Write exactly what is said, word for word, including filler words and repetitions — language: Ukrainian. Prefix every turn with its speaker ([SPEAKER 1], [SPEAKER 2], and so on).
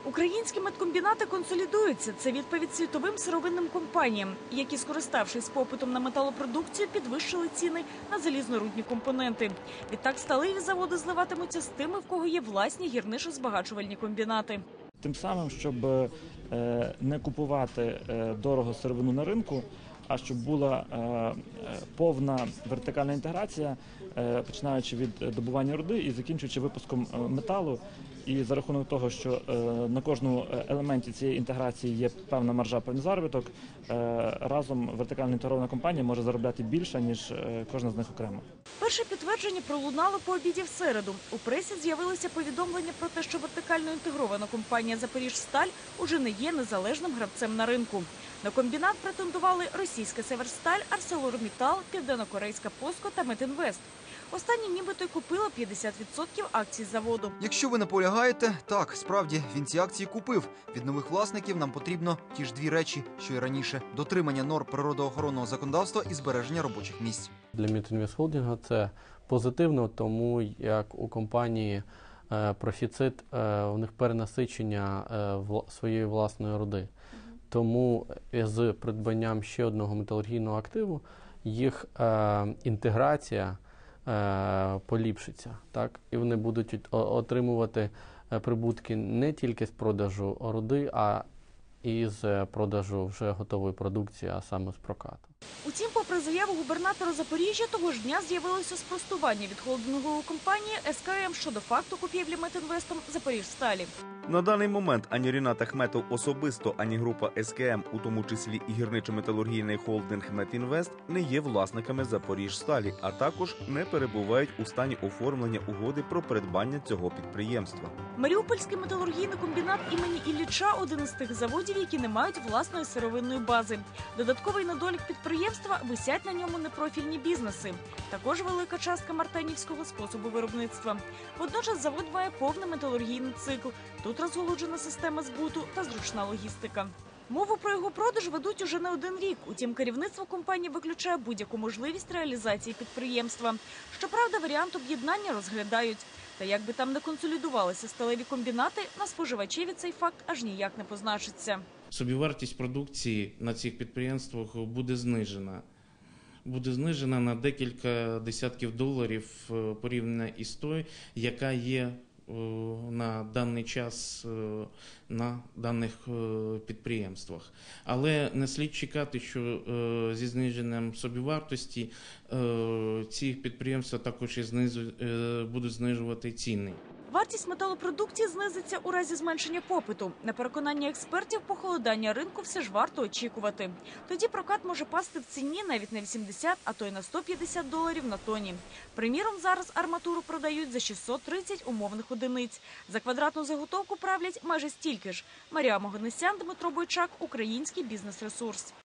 [SPEAKER 1] Українські медкомбінати консолідуються. Це відповідь світовим сировинним компаніям, які, скориставшись попитом на металопродукцію, підвищили ціни на залізнорудні компоненти. Відтак сталеві заводи зливатимуться з тими, в кого є власні гірничо-збагачувальні комбінати.
[SPEAKER 2] Тим самим, щоб не купувати дорого сировину на ринку, а щоб була повна вертикальна інтеграція, починаючи від добування руди і закінчуючи випуском металу. І за рахунок того, що на кожному елементі цієї інтеграції є певна маржа, певний заробіток, разом вертикально інтегрована компанія може заробляти більше, ніж кожна з них окремо.
[SPEAKER 1] Перше підтвердження пролунало по обіді в середу. У пресі з'явилися повідомлення про те, що вертикально інтегрована компанія «Запоріжсталь» уже не є незалежним гравцем на ринку. На комбінат претендували російська «Северсталь», «Арселормітал», південнокорейська «Поско» та «Метінвест». Останні нібито й купила п'ятдесят відсотків акцій заводу.
[SPEAKER 3] Якщо ви наполягаєте, так, справді, він ці акції купив. Від нових власників нам потрібно ті ж дві речі, що й раніше. Дотримання норм природоохоронного законодавства і збереження робочих місць.
[SPEAKER 4] Для Метінвест Холдинга це позитивно, тому як у компанії профіцит, у них перенасичення своєї власної руди. Тому з придбанням ще одного металургійного активу їх інтеграція поліпшиться, так? І вони будуть отримувати прибутки не тільки з продажу руди, а і з продажу вже готової продукції, а саме з прокату.
[SPEAKER 1] Утім, попри заяву губернатора Запоріжжя, того ж дня з'явилося спростування від холдингової компанії ес ка ем щодо факту купівлі Метінвестом «Запоріжсталі».
[SPEAKER 5] На даний момент ані Рінат Ахметов особисто, ані група ес ка ем, у тому числі і гірничо-металургійний холдинг «Метінвест», не є власниками «Запоріжсталі», а також не перебувають у стані оформлення угоди про придбання цього підприємства.
[SPEAKER 1] Маріупольський металургійний комбінат імені Ілліча – один із тих заводів, які не мають власної сировинної бази. Додатковий недолік підприємства – висять на ньому непрофільні бізнеси. Також велика частка мартенівського способу виробництва. Водночас завод має повний металургійний цикл. Тут розголуджена система збуту та зручна логістика. Мову про його продаж ведуть уже не один рік. Утім, керівництво компанії виключає будь-яку можливість реалізації підприємства. Щоправда, варіант об'єднання розглядають. Та як би там не консолідувалися сталеві комбінати, на споживачеві цей факт аж ніяк не позначиться.
[SPEAKER 6] Собівартість продукції на цих підприємствах буде знижена. Буде знижена на декілька десятків доларів порівняно із тою, яка є на даний час на даних підприємствах. Але не слід чекати, що зі зниженням собівартості ці підприємства також і будуть знижувати ціни.
[SPEAKER 1] Вартість металопродукції знизиться у разі зменшення попиту. На переконання експертів, похолодання ринку все ж варто очікувати. Тоді прокат може пасти в ціні навіть на вісімдесят, а то й на сто п'ятдесят доларів на тоні. Приміром, зараз арматуру продають за шістсот тридцять умовних одиниць. За квадратну заготовку правлять майже стільки ж. Марія Моганесян, Дмитро Бойчак, Український бізнес-ресурс.